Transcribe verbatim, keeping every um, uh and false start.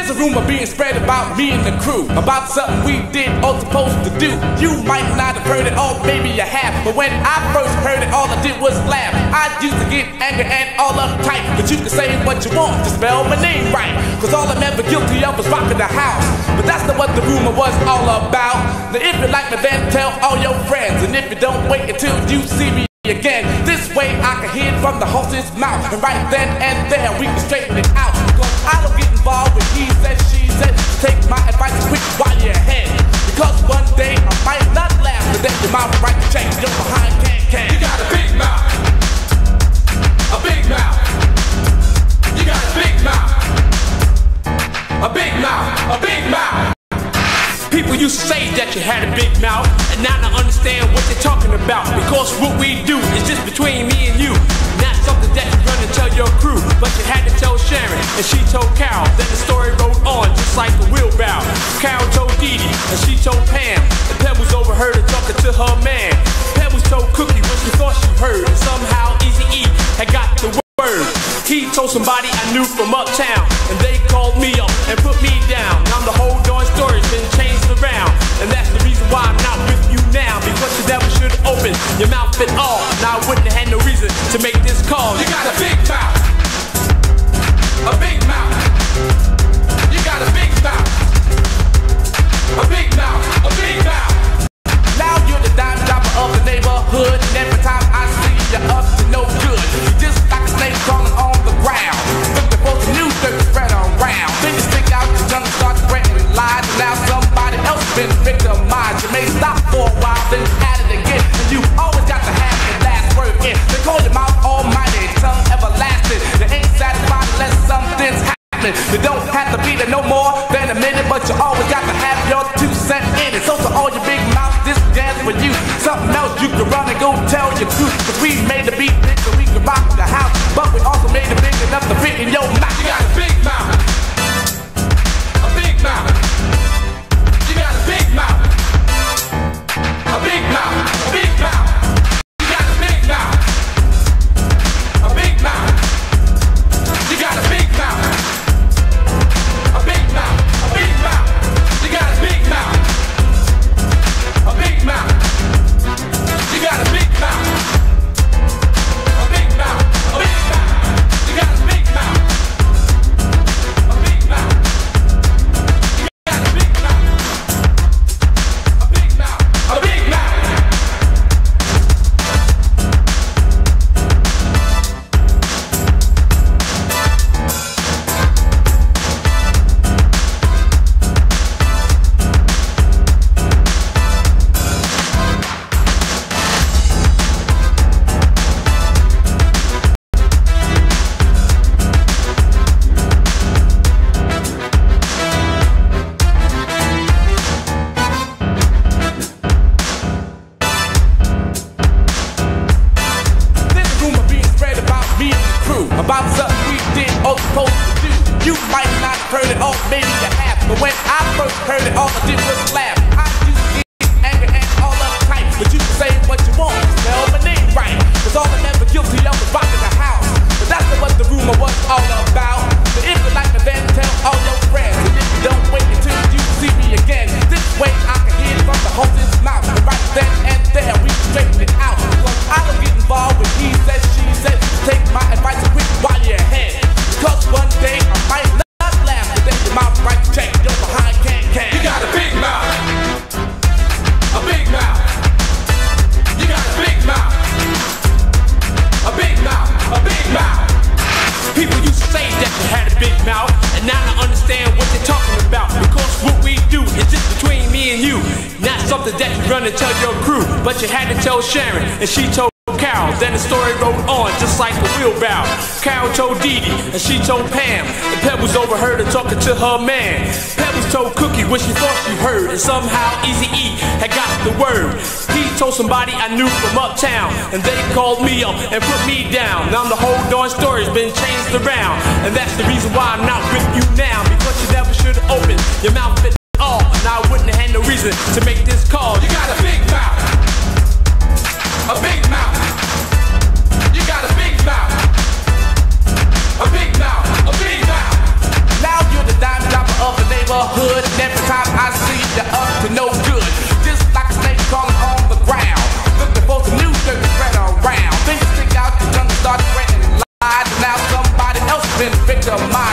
There's a rumor being spread about me and the crew, about something we did or supposed to do. You might not have heard it, or maybe you have, but when I first heard it, all I did was laugh. I used to get angry and all uptight, but you can say what you want to spell my name right, cause all I'm ever guilty of was rocking the house. But that's not what the rumor was all about. Now if you like me, then tell all your friends, and if you don't, wait until you see me again. This way I can hear it from the horse's mouth, and right then and there we can straighten it out. Because I don't get involved with he said, she said. Take my advice quick while you're ahead, because one day I might not laugh, but then your mouth right to change, you're behind can can. You got a big mouth, a big mouth. You got a big mouth, a big mouth, a big mouth. People used to say that you had a big mouth, and now I understand what they're talking about. Because what we do is just between me and you, not something that you run and tell your crew. But you had to tell Sharon, and she told Carol. Then the story wrote on just like a wheelbarrow. Carol told Dee Dee, and she told Pam. And Pebbles overheard her talking to her man. Pebbles told Cookie what she thought she heard, and somehow Eazy-E had got the word. He told somebody I knew from uptown, and they called me up and put me down. Now the whole darn story's been changed around, and that's the reason why I'm not with you now. Because you never should open your mouth at all. Now I wouldn't have had no reason to make this call. You got a big mouth, a big mouth. You got a big mouth, a big mouth, a big mouth. Now you're the dime dropper of the neighborhood, and every time I see you up to no good. You just like a snake crawling on the ground, looking for the new dirt to spread around. Then you stick out your tongue and start spreading lies, and now somebody else been victimized. You may stop for a while, then at it again, and you always got to have the last word in. They call your mouth almighty, tongue everlasting. You ain't satisfied unless something's happening. You don't have to be there no more than a minute, but you always got to have your two cents in it. So to all your big mouths, this dance for you. Something else you can run and go tell your crew, cause we made the beat big so we can rock the house, but we also made it big enough to fit in your mouth. You got a big mouth, a big mouth. You got a big mouth, a big mouth, a big mouth. You got a big mouth, a big mouth. You got a big mouth, a big mouth, a big mouth. You got a big mouth, a big mouth. You got a big mouth, a big mouth, a big mouth. You got a big mouth, a big mouth. You got a big mouth, a big mouth, a big mouth. There's a rumor being spread about me and the crew, about something we did or supposed to do. You might not have heard it, or maybe you have, but when I first heard it, all I did was laugh. I used to get angry and all uptight, but you can say what you want to spell my name right, cause all I'm ever guilty of was rocking the house. But that's not what the rumor was all about. So if you like me, then tell all your friends, and if you don't, wait until you see me again. This way I can hear it from the horse's mouth, and right then and there we can straighten it out. Because I don't get involved with he said, she said. Take my advice quick while you're ahead, because one day I might not laugh, but then your mouth right to change, you're behind can can. You got a big mouth, a big mouth. You got a big mouth, a big mouth, a big mouth. People used to say that you had a big mouth, and now I understand what they're talking about. Because what we do is just between me and you, not something that you run and tell your crew. But you had to tell Sharon, and she told Carol. Then the story wrote on just like a wheelbarrow. Carol told Dee Dee, and she told Pam. And Pebbles overheard her talking to her man. Pebbles told Cookie what she thought she heard, and somehow Eazy-E had got the word. He told somebody I knew from uptown, and they called me up and put me down. Now the whole darn story's been changed around, and that's the reason why I'm not with you now. Because you never should have opened your mouth at all, and I wouldn't have had no reason to make this call. You got a big mouth, a big mouth. You got a big mouth, a big mouth, a big mouth. Now you're the dime dropper your mind.